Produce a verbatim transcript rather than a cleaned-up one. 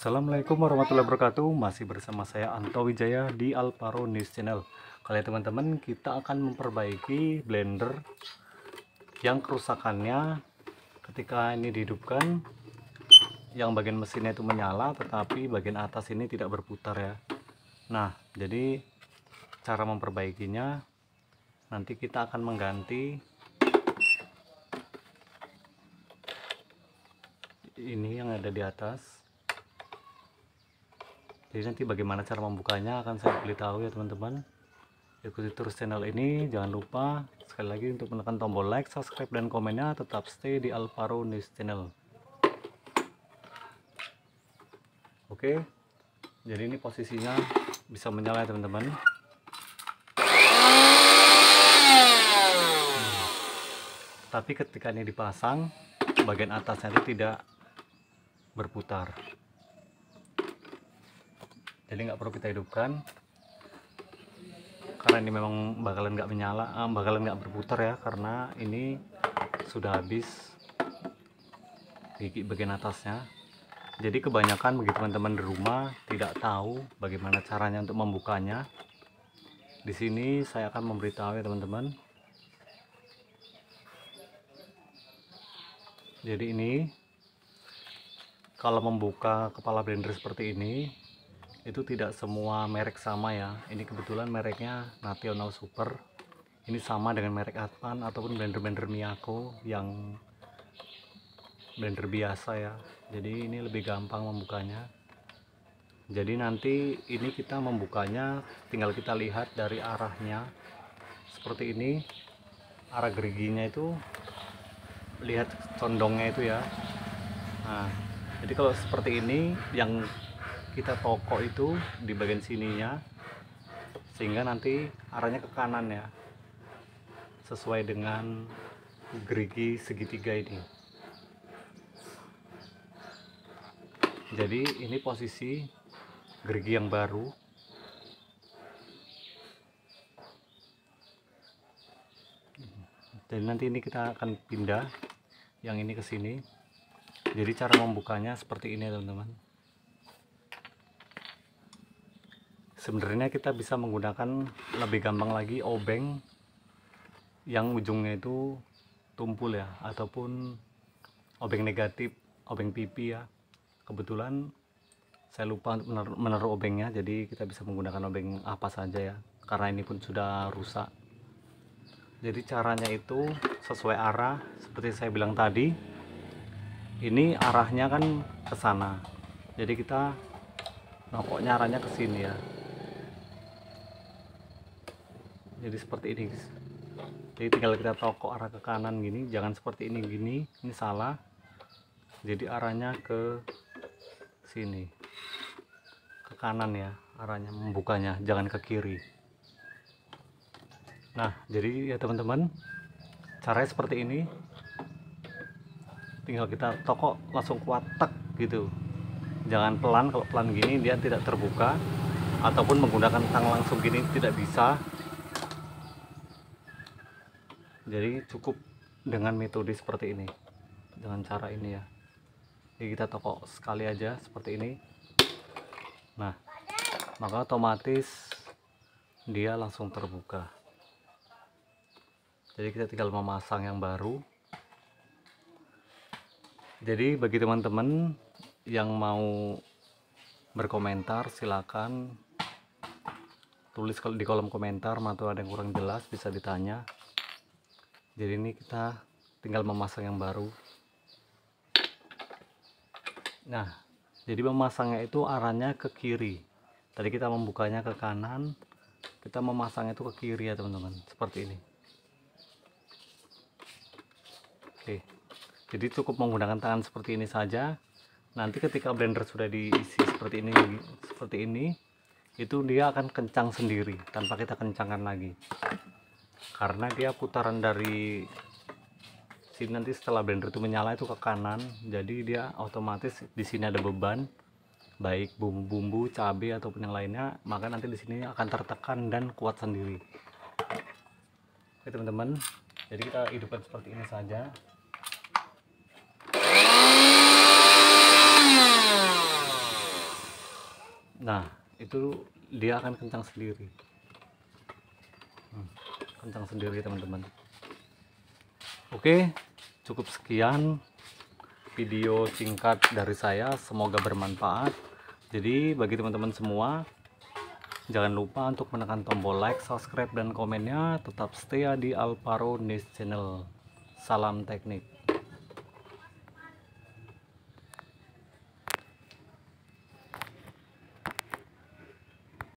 Assalamualaikum warahmatullahi wabarakatuh. Masih bersama saya Anto Wijaya di Alparo News Channel. Kali ini teman-teman, kita akan memperbaiki blender yang kerusakannya ketika ini dihidupkan, yang bagian mesinnya itu menyala tetapi bagian atas ini tidak berputar ya. Nah, jadi cara memperbaikinya, nanti kita akan mengganti ini yang ada di atas. Jadi nanti bagaimana cara membukanya akan saya beritahu ya teman-teman. Ikuti terus channel ini, jangan lupa sekali lagi untuk menekan tombol like, subscribe, dan komennya. Tetap stay di Alparo News Channel. Oke, jadi ini posisinya bisa menyala ya teman-teman. Hmm. Tapi ketika ini dipasang, bagian atasnya itu tidak berputar. Jadi nggak perlu kita hidupkan, karena ini memang bakalan nggak menyala, eh, bakalan nggak berputar ya, karena ini sudah habis gigi bagian atasnya. Jadi kebanyakan bagi teman-teman di rumah tidak tahu bagaimana caranya untuk membukanya. Di sini saya akan memberitahu ya teman-teman. Jadi ini kalau membuka kepala blender seperti ini, itu tidak semua merek sama ya. Ini kebetulan mereknya National Super. Ini sama dengan merek Advan ataupun blender-blender Miyako yang blender biasa ya. Jadi ini lebih gampang membukanya. Jadi nanti ini kita membukanya tinggal kita lihat dari arahnya seperti ini. Arah geriginya itu lihat condongnya itu ya. Nah, jadi kalau seperti ini yang kita tokok itu di bagian sininya, sehingga nanti arahnya ke kanan ya, sesuai dengan gerigi segitiga ini. Jadi ini posisi gerigi yang baru. Jadi nanti ini kita akan pindah yang ini ke sini. Jadi cara membukanya seperti ini teman-teman. Sebenarnya kita bisa menggunakan lebih gampang lagi obeng yang ujungnya itu tumpul ya, ataupun obeng negatif, obeng pipi ya. Kebetulan saya lupa untuk menaruh obengnya, jadi kita bisa menggunakan obeng apa saja ya, karena ini pun sudah rusak. Jadi caranya itu sesuai arah seperti saya bilang tadi. Ini arahnya kan ke sana, jadi kita nokoknya arahnya ke sini ya. Jadi seperti ini guys. Jadi tinggal kita tokok arah ke kanan gini, jangan seperti ini gini, ini salah. Jadi arahnya ke sini, ke kanan ya arahnya membukanya, jangan ke kiri. Nah, jadi ya teman-teman, caranya seperti ini. Tinggal kita tokok langsung kuat tek gitu. Jangan pelan, kalau pelan gini dia tidak terbuka, ataupun menggunakan tang langsung gini tidak bisa. Jadi cukup dengan metode seperti ini, dengan cara ini ya. Jadi kita tokok sekali aja seperti ini. Nah, maka otomatis dia langsung terbuka. Jadi kita tinggal memasang yang baru. Jadi bagi teman-teman yang mau berkomentar, silakan tulis di kolom komentar, atau ada yang kurang jelas bisa ditanya. Jadi ini kita tinggal memasang yang baru. Nah, jadi memasangnya itu arahnya ke kiri. Tadi kita membukanya ke kanan, kita memasangnya itu ke kiri ya teman-teman, seperti ini. Oke, jadi cukup menggunakan tangan seperti ini saja. Nanti ketika blender sudah diisi seperti ini, seperti ini, itu dia akan kencang sendiri tanpa kita kencangkan lagi. Karena dia putaran dari sini nanti setelah blender itu menyala itu ke kanan, jadi dia otomatis di sini ada beban, baik bumbu-bumbu, cabai ataupun yang lainnya, maka nanti di sini akan tertekan dan kuat sendiri. Oke teman-teman, jadi kita hidupkan seperti ini saja. Nah, itu dia akan kencang sendiri. Hmm, kencang sendiri teman-teman. Oke, cukup sekian video singkat dari saya, semoga bermanfaat. Jadi bagi teman-teman semua, jangan lupa untuk menekan tombol like, subscribe, dan komennya. Tetap stay di Alvaro Niche Channel. Salam teknik.